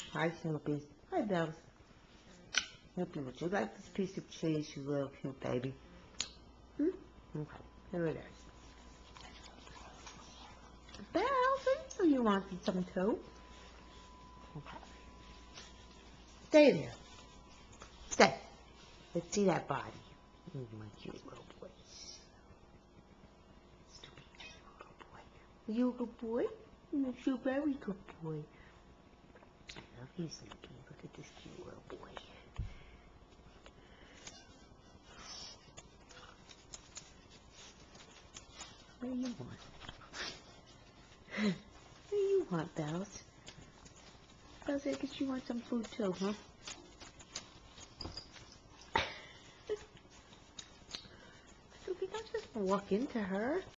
Hi, Snoopy. Hi, Bells. Snoopy, would you like this piece of cheese, you little cute baby? Okay, here it is. Bells, I know you wanted some too. Okay. Stay there. Stay. Let's see that body. Oh, my cute little boy. Snoopy, you a good boy? You're a very good boy. I love you, Snoopy. Look at this cute little boy. What do you want? What do you want, Bells? Bells, I guess you want some food too, huh? Snoopy, don't just walk into her.